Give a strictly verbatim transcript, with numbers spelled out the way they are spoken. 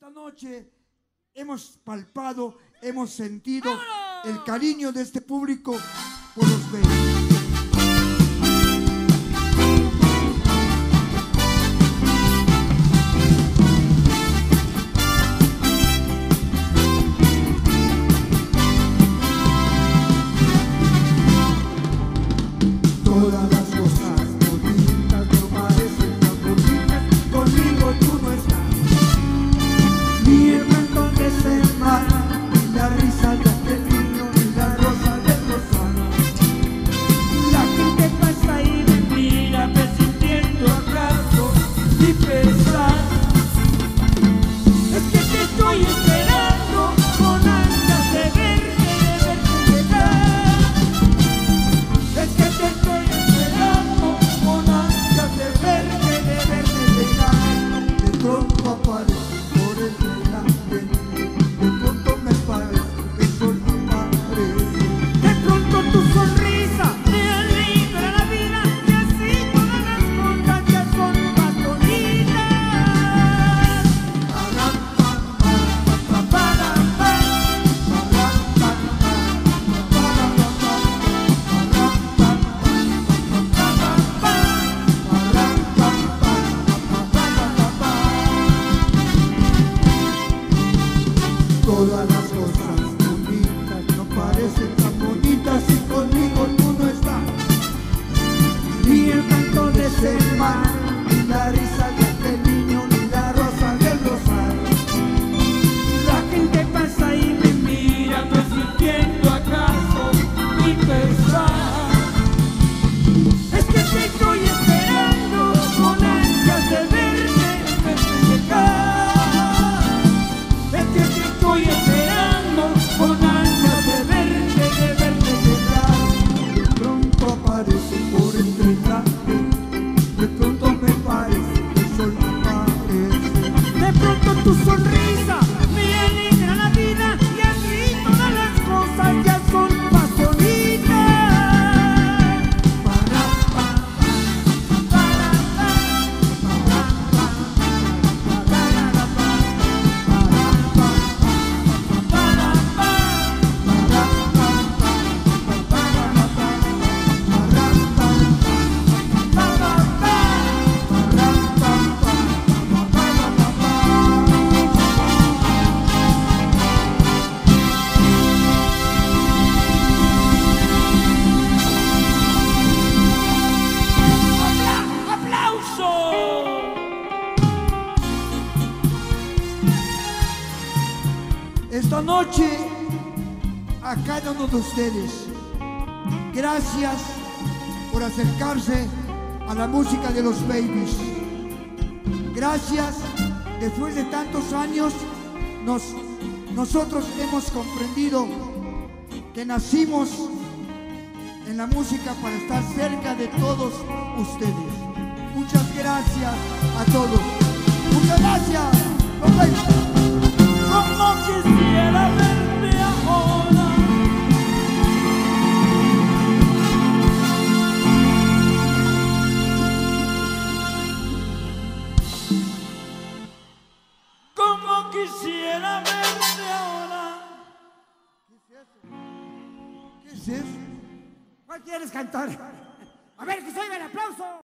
Esta noche hemos palpado, hemos sentido el cariño de este público por los Babies. Todas las cosas bonitas no parecen tan bonitas, conmigo tú no estás. Ni el canto de ese mar, ni la risa de aquel niño, ni la rosa del rosado. La gente pasa y me mira, presintiendo acaso mi pesar. Es que te estoy esperando con ansias de verte, de verte llegar. Es que te estoy esperando con ansias de verte, de verte llegar. De pronto aparece por el delante, de pronto me parece que el sol aparece. De pronto tu sonrisa me alegra la vida y así todas las cosas ya son más bonitas. Param, pam, pam, pam, param, pam, param, pam, pam, param, pam, todas las cosas bonitas no parecen tan bonitas y conmigo tú no estás. Ni el canto de ese mar, ni la risa de aquel niño, ni la rosa del rosario. La gente pasa y me mira, presintiendo acaso mi pesar. Es que te estoy esperando con ansias de verte, de verte llegar. Es que te estoy esperando con ansias de verte, de verte llegar. De pronto aparece por entre la gente, de pronto me parece que el sol aparece. De pronto tu sonrisa me alegra la vida y así todas las cosas ya son más bonitas. Para, pa, para, pa, para, pa, para, la, pa, para, pa, para, pa, para, pa, para, la, pa, para, pa, para, pa, para, pa, ¡aplauso! Esta noche a cada uno de ustedes, gracias por acercarse a la música de los Babies. Gracias, después de tantos años, nos, nosotros hemos comprendido que nacimos en la música para estar cerca de todos ustedes. Muchas gracias a todos. Muchas gracias. Los Babies. Como quisiera verte ahora. Como quisiera verte ahora. ¿Qué es eso? ¿Qué es eso? ¿Cuál quieres cantar? A ver, que se oiga el aplauso.